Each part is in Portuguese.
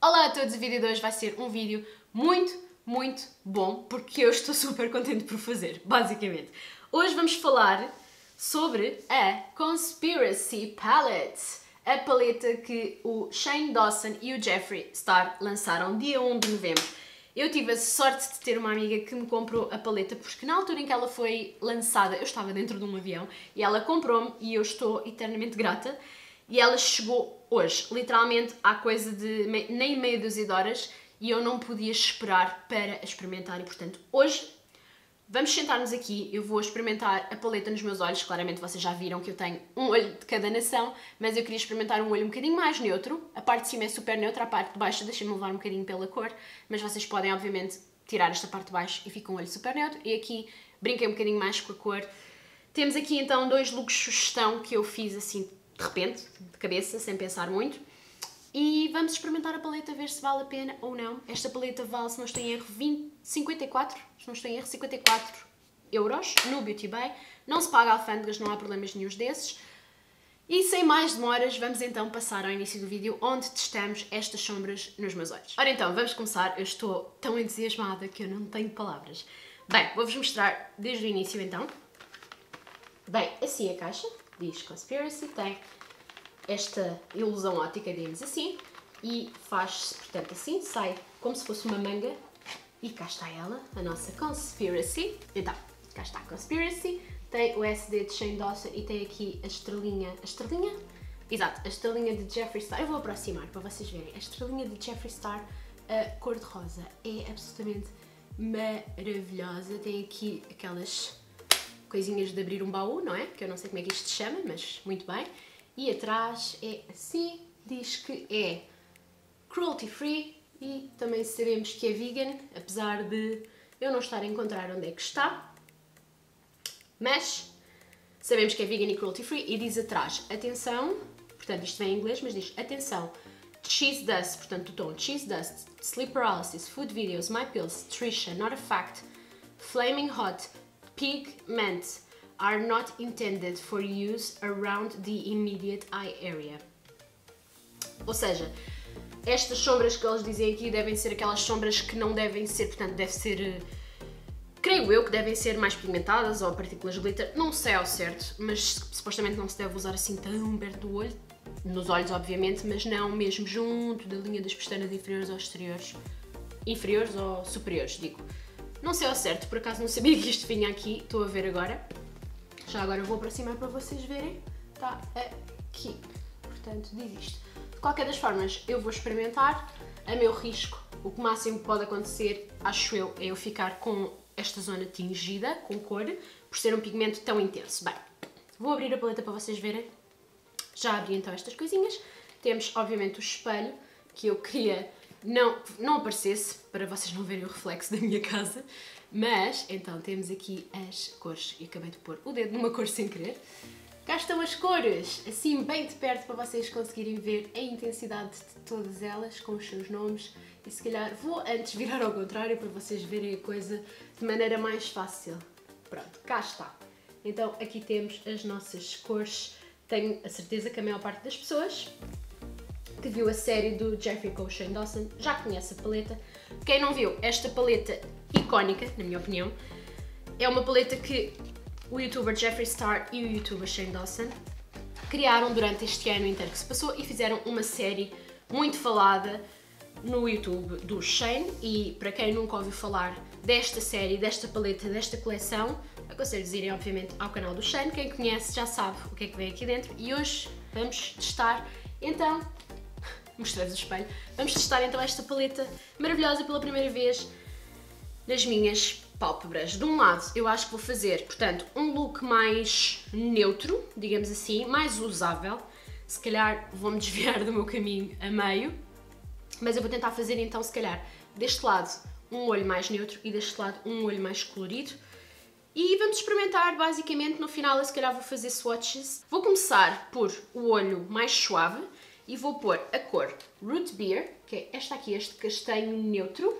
Olá a todos, o vídeo de hoje vai ser um vídeo muito bom, porque eu estou super contente por fazer, basicamente. Hoje vamos falar sobre a Conspiracy Palette, a paleta que o Shane Dawson e o Jeffree Star lançaram dia 1 de novembro. Eu tive a sorte de ter uma amiga que me comprou a paleta, porque na altura em que ela foi lançada, eu estava dentro de um avião, e ela comprou-me e eu estou eternamente grata. E ela chegou hoje, literalmente há coisa de nem meia dúzia de horas, e eu não podia esperar para experimentar. E portanto, hoje vamos sentar-nos aqui, eu vou experimentar a paleta nos meus olhos. Claramente vocês já viram que eu tenho um olho de cada nação, mas eu queria experimentar um olho um bocadinho mais neutro. A parte de cima é super neutra, a parte de baixo deixa-me levar um bocadinho pela cor, mas vocês podem obviamente tirar esta parte de baixo e fica um olho super neutro. E aqui brinquei um bocadinho mais com a cor. Temos aqui então dois looks sugestão que eu fiz assim de repente, de cabeça, sem pensar muito. E vamos experimentar a paleta, ver se vale a pena ou não. Esta paleta vale, se não estou em erro, 54 euros no Beauty Bay. Não se paga alfândegas, não há problemas nenhuns desses. E sem mais demoras, vamos então passar ao início do vídeo, onde testamos estas sombras nos meus olhos. Ora então, vamos começar. Eu estou tão entusiasmada que eu não tenho palavras. Bem, vou-vos mostrar desde o início então. Bem, assim a caixa. Diz Conspiracy, tem esta ilusão óptica, digamos assim, e faz-se, portanto, assim, sai como se fosse uma manga, e cá está ela, a nossa Conspiracy. Então, cá está a Conspiracy, tem o SD de Shane Dawson e tem aqui a estrelinha, Exato, a estrelinha de Jeffree Star. Eu vou aproximar para vocês verem, a estrelinha de Jeffree Star, a cor-de-rosa, é absolutamente maravilhosa. Tem aqui aquelas coisinhas de abrir um baú, não é? Que eu não sei como é que isto se chama, mas muito bem. E atrás é assim, diz que é cruelty free e também sabemos que é vegan, apesar de eu não estar a encontrar onde é que está. Mas sabemos que é vegan e cruelty free e diz atrás, atenção, portanto isto vem em inglês, mas diz atenção, cheese dust, portanto o tom cheese dust, sleep paralysis, food videos, my pills, Trisha, not a fact, flaming hot, pigment are not intended for use around the immediate eye area. Ou seja, estas sombras que eles dizem aqui devem ser aquelas sombras que não devem ser, portanto, deve ser, creio eu, que devem ser mais pigmentadas ou partículas glitter, não sei ao certo, mas supostamente não se deve usar assim tão perto do olho, nos olhos obviamente, mas não mesmo junto da linha das pestanas inferiores ou exteriores, inferiores ou superiores, digo. Não sei ao certo, por acaso não sabia que isto vinha aqui, estou a ver agora. Já agora vou aproximar para vocês verem. Está aqui. Portanto, diz isto. De qualquer das formas, eu vou experimentar a meu risco. O que máximo pode acontecer, acho eu, é eu ficar com esta zona tingida, com cor, por ser um pigmento tão intenso. Bem, vou abrir a paleta para vocês verem. Já abri então estas coisinhas. Temos, obviamente, o espelho, que eu queria não aparecesse, para vocês não verem o reflexo da minha casa, mas então temos aqui as cores, e acabei de pôr o dedo numa cor sem querer. Cá estão as cores, assim bem de perto para vocês conseguirem ver a intensidade de todas elas, com os seus nomes, e se calhar vou antes virar ao contrário para vocês verem a coisa de maneira mais fácil. Pronto, cá está. Então aqui temos as nossas cores. Tenho a certeza que a maior parte das pessoas que viu a série do Jeffree com o Shane Dawson já conhece a paleta. Quem não viu, esta paleta icónica, na minha opinião, é uma paleta que o youtuber Jeffree Star e o youtuber Shane Dawson criaram durante este ano inteiro que se passou e fizeram uma série muito falada no YouTube do Shane. E para quem nunca ouviu falar desta série, desta paleta, desta coleção, aconselho-vos a irem obviamente ao canal do Shane. Quem conhece já sabe o que é que vem aqui dentro e hoje vamos testar então. Mostrei-vos o espelho. Vamos testar então esta paleta maravilhosa pela primeira vez nas minhas pálpebras. De um lado, eu acho que vou fazer, portanto, um look mais neutro, digamos assim, mais usável. Se calhar vou-me desviar do meu caminho a meio, mas eu vou tentar fazer então, se calhar, deste lado um olho mais neutro e deste lado um olho mais colorido. E vamos experimentar, basicamente, no final eu se calhar vou fazer swatches. Vou começar por o olho mais suave, e vou pôr a cor Root Beer, que é esta aqui, este castanho neutro,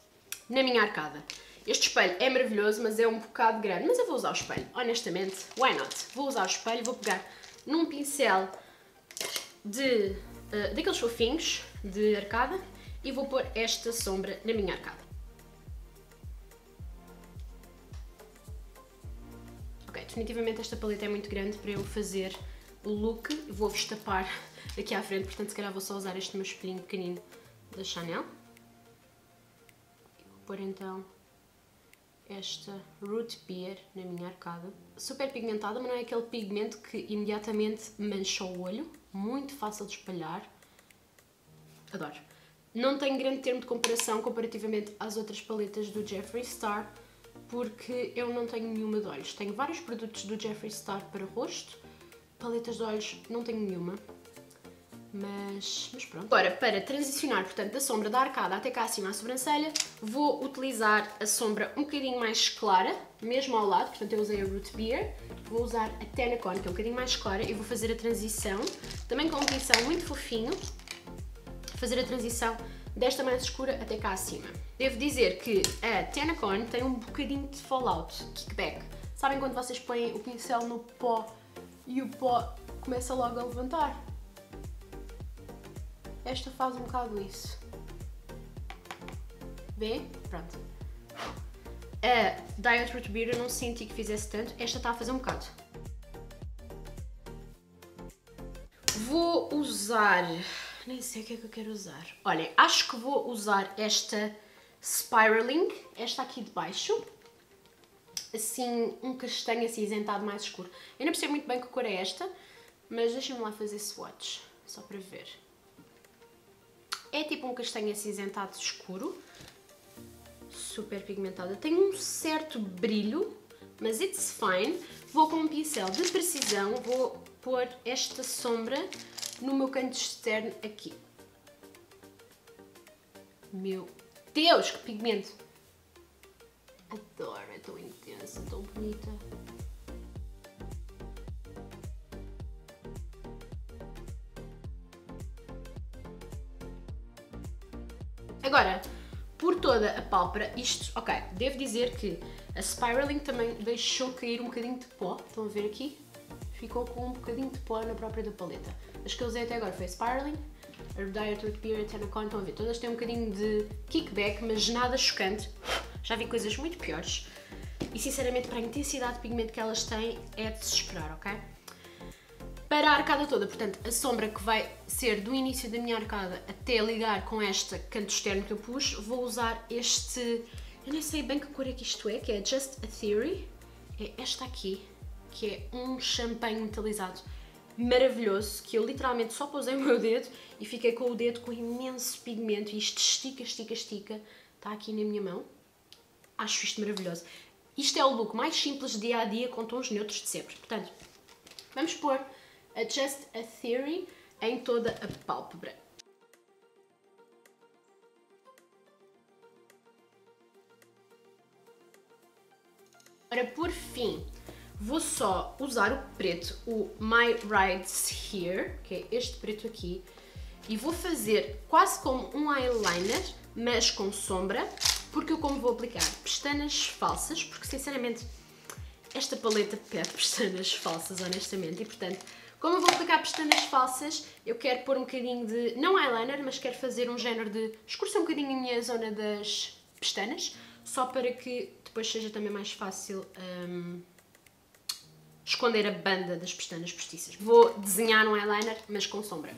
na minha arcada. Este espelho é maravilhoso, mas é um bocado grande, mas eu vou usar o espelho, honestamente, why not? Vou usar o espelho, vou pegar num pincel de daqueles fofinhos de arcada e vou pôr esta sombra na minha arcada. Ok, definitivamente esta paleta é muito grande para eu fazer o look. Vou-vos tapar aqui à frente, portanto se calhar vou só usar este meu espelhinho pequenino da Chanel. Vou pôr então esta Root Beer na minha arcada. Super pigmentada, mas não é aquele pigmento que imediatamente mancha o olho. Muito fácil de espalhar. Adoro. Não tenho grande termo de comparação comparativamente às outras paletas do Jeffree Star, porque eu não tenho nenhuma de olhos. Tenho vários produtos do Jeffree Star para rosto. Paletas de olhos não tenho nenhuma. Mas pronto. Agora, para transicionar, portanto, da sombra da arcada até cá acima à sobrancelha, vou utilizar a sombra um bocadinho mais clara, mesmo ao lado, portanto eu usei a Root Beer, vou usar a Tenacon, que é um bocadinho mais clara, e vou fazer a transição, também com um pincel muito fofinho, fazer a transição desta mais escura até cá acima. Devo dizer que a Tenacon tem um bocadinho de fallout, kickback. Sabem quando vocês põem o pincel no pó e o pó começa logo a levantar? Esta faz um bocado isso. Vê? Pronto. A Diet Root Beer eu não senti que fizesse tanto. Esta está a fazer um bocado. Vou usar... Nem sei o que é que eu quero usar. Olhem, acho que vou usar esta Spiraling. Esta aqui de baixo. Assim, um castanho acinzentado mais escuro. Eu não percebo muito bem que cor é esta, mas deixem-me lá fazer swatch. Só para ver. É tipo um castanho acinzentado escuro, super pigmentada. Tem um certo brilho, mas it's fine. Vou com um pincel de precisão, vou pôr esta sombra no meu canto externo aqui. Meu Deus, que pigmento! Adoro, é tão intensa, tão bonita. Agora, por toda a pálpebra, isto, ok, devo dizer que a Spiraling também deixou cair um bocadinho de pó, estão a ver aqui? Ficou com um bocadinho de pó na própria da paleta. As que eu usei até agora foi a Spiraling, a Diet Root Beer e a Tenacon, estão a ver? Todas têm um bocadinho de kickback, mas nada chocante. Já vi coisas muito piores. E sinceramente, para a intensidade de pigmento que elas têm, é de se esperar, ok? Para a arcada toda, portanto, a sombra que vai ser do início da minha arcada até ligar com esta canto externo que eu pus, vou usar este... Eu nem sei bem que cor é que isto é, que é Just a Theory. É esta aqui, que é um champanhe metalizado maravilhoso, que eu literalmente só pousei o meu dedo e fiquei com o dedo com imenso pigmento e isto estica, estica, estica. Está aqui na minha mão. Acho isto maravilhoso. Isto é o look mais simples de dia a dia com tons neutros de sempre. Portanto, vamos pôr a Just a Theory em toda a pálpebra. Ora, por fim, vou só usar o preto, o My Rides Here, que é este preto aqui, e vou fazer quase como um eyeliner, mas com sombra, porque eu como vou aplicar pestanas falsas, porque sinceramente esta paleta pede pestanas falsas, honestamente, e portanto, como eu vou aplicar pestanas falsas, eu quero pôr um bocadinho de, não eyeliner, mas quero fazer um género de escurecer um bocadinho a minha zona das pestanas, só para que depois seja também mais fácil esconder a banda das pestanas postiças. Vou desenhar um eyeliner, mas com sombra.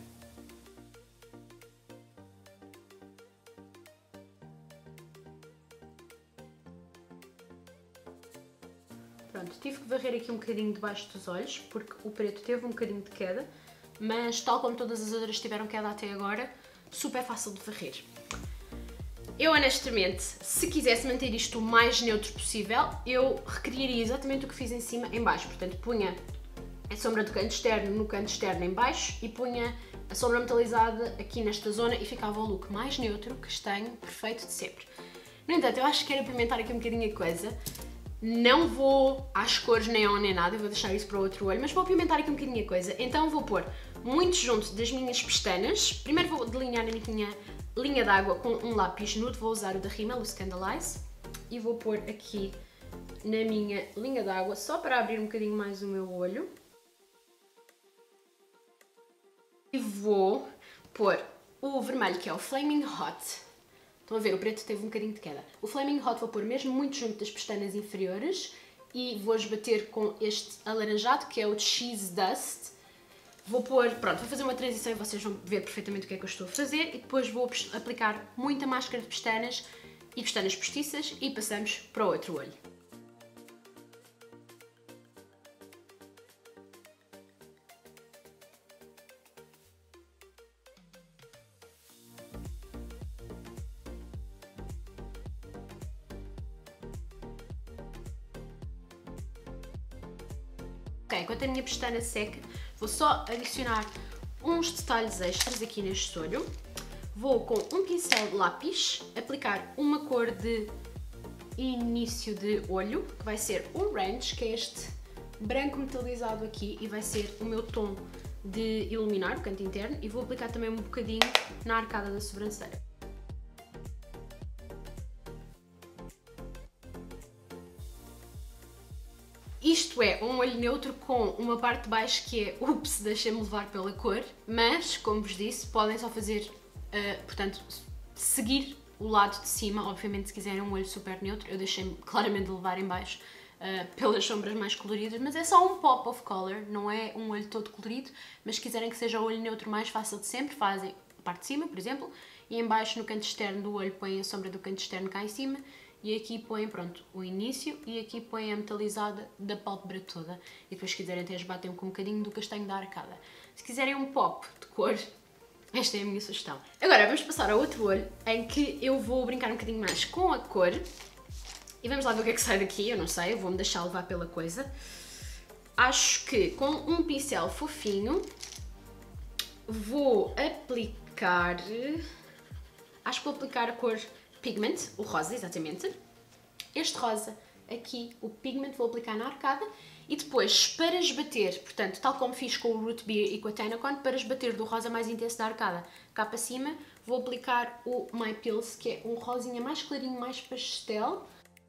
Pronto, tive que varrer aqui um bocadinho debaixo dos olhos, porque o preto teve um bocadinho de queda, mas tal como todas as outras tiveram queda até agora, super fácil de varrer. Eu honestamente, se quisesse manter isto o mais neutro possível, eu recriaria exatamente o que fiz em cima em baixo. Portanto, punha a sombra do canto externo no canto externo em baixo e punha a sombra metalizada aqui nesta zona e ficava o look mais neutro, castanho, perfeito de sempre. No entanto, eu acho que quero apimentar aqui um bocadinho a coisa. Não vou às cores neon nem nada, eu vou deixar isso para o outro olho, mas vou apimentar aqui um bocadinho a coisa. Então vou pôr muito junto das minhas pestanas. Primeiro vou delinear a minha linha d'água com um lápis nude, vou usar o da Rimmel, o Scandalize, e vou pôr aqui na minha linha d'água, só para abrir um bocadinho mais o meu olho. E vou pôr o vermelho, que é o Flaming Hot. Estão a ver, o preto teve um bocadinho de queda. O Flaming Hot vou pôr mesmo muito junto das pestanas inferiores e vou esbater com este alaranjado, que é o Cheese Dust. Vou pôr, pronto, vou fazer uma transição e vocês vão ver perfeitamente o que é que eu estou a fazer. E depois vou aplicar muita máscara de pestanas e pestanas postiças e passamos para o outro olho. Ok, enquanto a minha pestana seca, vou só adicionar uns detalhes extras aqui neste olho. Vou com um pincel de lápis aplicar uma cor de início de olho, que vai ser o Ranch, que é este branco metalizado aqui e vai ser o meu tom de iluminar o canto interno, e vou aplicar também um bocadinho na arcada da sobrancelha. Isto é um olho neutro com uma parte de baixo que é ups, deixei-me levar pela cor, mas, como vos disse, podem só fazer, portanto, seguir o lado de cima. Obviamente, se quiserem um olho super neutro, eu deixei-me claramente levar em baixo pelas sombras mais coloridas, mas é só um pop of color, não é um olho todo colorido. Mas se quiserem que seja o olho neutro mais fácil de sempre, fazem a parte de cima, por exemplo, e em baixo no canto externo do olho põem a sombra do canto externo cá em cima. E aqui põem, pronto, o início e aqui põem a metalizada da pálpebra toda. E depois, se quiserem, até esbatem com um bocadinho do castanho da arcada. Se quiserem um pop de cor, esta é a minha sugestão. Agora, vamos passar ao outro olho, em que eu vou brincar um bocadinho mais com a cor. E vamos lá ver o que é que sai daqui. Eu não sei, eu vou-me deixar levar pela coisa. Acho que com um pincel fofinho vou aplicar... Acho que vou aplicar a cor Pigment, o rosa, exatamente. Este rosa aqui, o Pigment, vou aplicar na arcada e depois, para esbater, portanto, tal como fiz com o Root Beer e com a Tanacon, para esbater do rosa mais intenso da arcada cá para cima, vou aplicar o My Pills, que é um rosinha mais clarinho, mais pastel.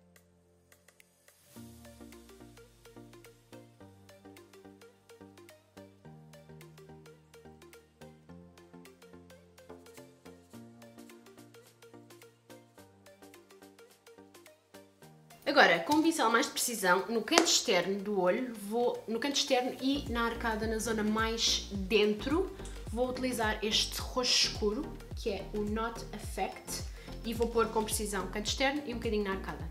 Agora, com um pincel mais de precisão, no canto externo do olho, no canto externo e na arcada, na zona mais dentro, vou utilizar este roxo escuro, que é o Not Effect, e vou pôr com precisão canto externo e um bocadinho na arcada.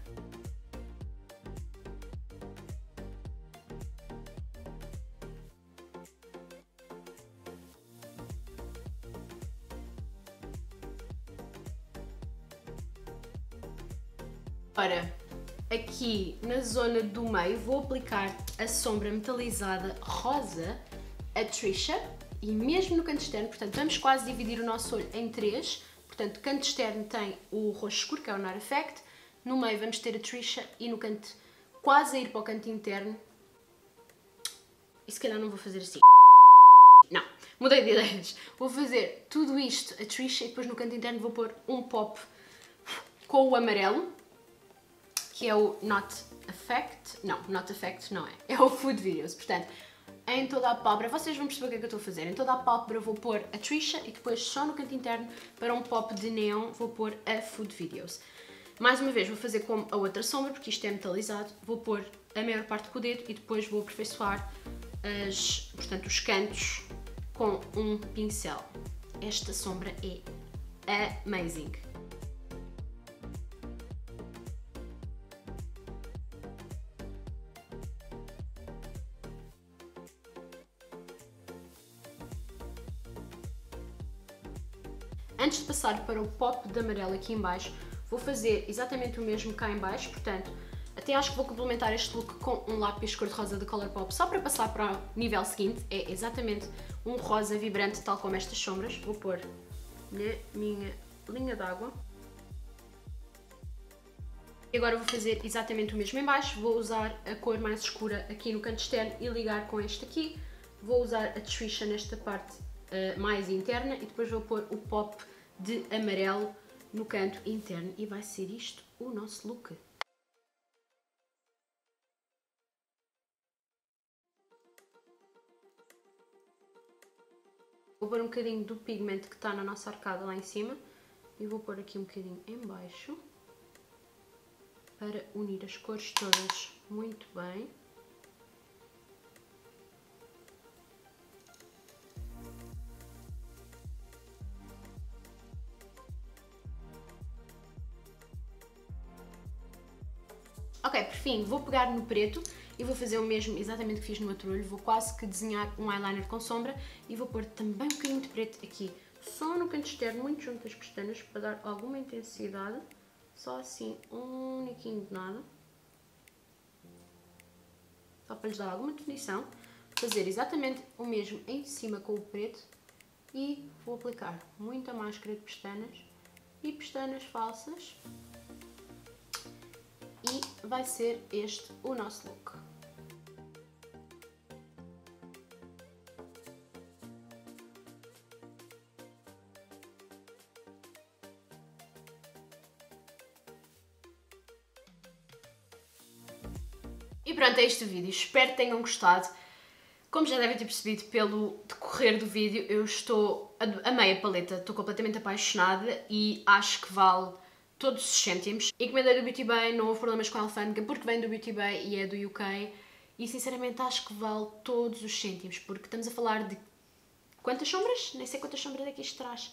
Agora, aqui na zona do meio vou aplicar a sombra metalizada rosa, a Trisha, e mesmo no canto externo, portanto vamos quase dividir o nosso olho em três. Portanto, canto externo tem o roxo escuro, que é o Not Effect, no meio vamos ter a Trisha e no canto, quase a ir para o canto interno, e se calhar não vou fazer assim. Não, mudei de ideias. Vou fazer tudo isto, a Trisha, e depois no canto interno vou pôr um pop com o amarelo, que é o Not Effect. Não, Not Effect não é. É o Food Videos. Portanto, em toda a pálpebra, vocês vão perceber o que é que eu estou a fazer. Em toda a pálpebra vou pôr a Trisha e depois só no canto interno, para um pop de neon, vou pôr a Food Videos. Mais uma vez, vou fazer como a outra sombra, porque isto é metalizado. Vou pôr a maior parte com o dedo e depois vou aperfeiçoar portanto, os cantos com um pincel. Esta sombra é amazing. Antes de passar para o pop de amarelo aqui em baixo, vou fazer exatamente o mesmo cá em baixo, portanto, até acho que vou complementar este look com um lápis cor-de-rosa da Colourpop, só para passar para o nível seguinte. É exatamente um rosa vibrante, tal como estas sombras. Vou pôr na minha linha d'água. E agora vou fazer exatamente o mesmo em baixo. Vou usar a cor mais escura aqui no canto externo e ligar com este aqui. Vou usar a Trisha nesta parte mais interna e depois vou pôr o pop de amarelo no canto interno e vai ser isto o nosso look. Vou pôr um bocadinho do pigmento que está na nossa arcada lá em cima e vou pôr aqui um bocadinho em baixo para unir as cores todas muito bem. Ok, por fim, vou pegar no preto e vou fazer o mesmo exatamente que fiz no outro olho. Vou quase que desenhar um eyeliner com sombra e vou pôr também um bocadinho de preto aqui, só no canto externo, muito junto das pestanas, para dar alguma intensidade. Só assim, um niquinho de nada. Só para lhes dar alguma definição. Fazer exatamente o mesmo em cima com o preto e vou aplicar muita máscara de pestanas e pestanas falsas. E vai ser este o nosso look. E pronto, é este o vídeo. Espero que tenham gostado. Como já devem ter percebido pelo decorrer do vídeo, eu amei a paleta, estou completamente apaixonada e acho que vale todos os cêntimos. Encomendei do Beauty Bay, não houve problemas com a alfândega porque vem do Beauty Bay e é do UK. E sinceramente acho que vale todos os cêntimos, porque estamos a falar de quantas sombras? Nem sei quantas sombras é que isto traz.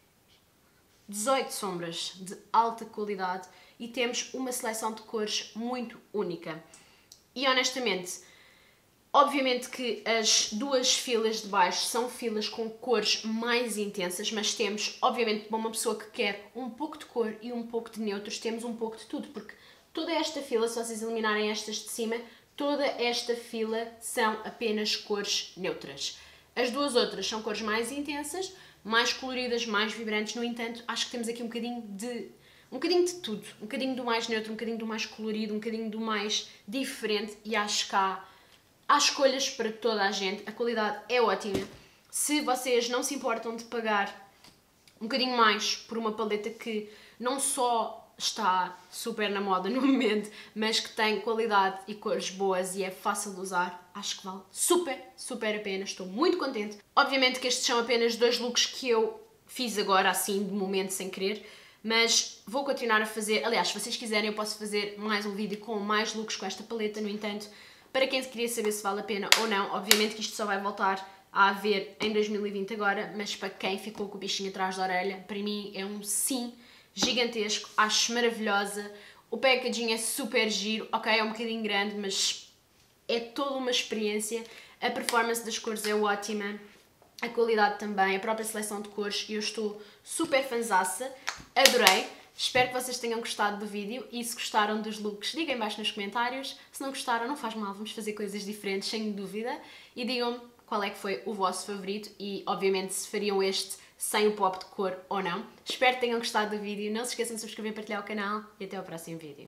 18 sombras de alta qualidade e temos uma seleção de cores muito única. E honestamente, obviamente que as duas filas de baixo são filas com cores mais intensas, mas temos, obviamente, para uma pessoa que quer um pouco de cor e um pouco de neutros, temos um pouco de tudo, porque toda esta fila, se vocês eliminarem estas de cima, toda esta fila são apenas cores neutras. As duas outras são cores mais intensas, mais coloridas, mais vibrantes, no entanto, acho que temos aqui um bocadinho de tudo, um bocadinho do mais neutro, um bocadinho do mais colorido, um bocadinho do mais diferente e acho que há escolhas para toda a gente, a qualidade é ótima. Se vocês não se importam de pagar um bocadinho mais por uma paleta que não só está super na moda no momento, mas que tem qualidade e cores boas e é fácil de usar, acho que vale super a pena, estou muito contente. Obviamente que estes são apenas 2 looks que eu fiz agora, assim, de momento, sem querer, mas vou continuar a fazer. Aliás, se vocês quiserem eu posso fazer mais um vídeo com mais looks com esta paleta, no entanto, para quem queria saber se vale a pena ou não, obviamente que isto só vai voltar a haver em 2020 agora, mas para quem ficou com o bichinho atrás da orelha, para mim é um sim gigantesco, acho maravilhosa, o packaging é super giro, ok, é um bocadinho grande, mas é toda uma experiência, a performance das cores é ótima, a qualidade também, a própria seleção de cores, e eu estou super fanzaça, adorei. Espero que vocês tenham gostado do vídeo e se gostaram dos looks, digam em baixo nos comentários. Se não gostaram, não faz mal, vamos fazer coisas diferentes, sem dúvida. E digam-me qual é que foi o vosso favorito e, obviamente, se fariam este sem o pop de cor ou não. Espero que tenham gostado do vídeo. Não se esqueçam de subscrever e partilhar o canal e até ao próximo vídeo.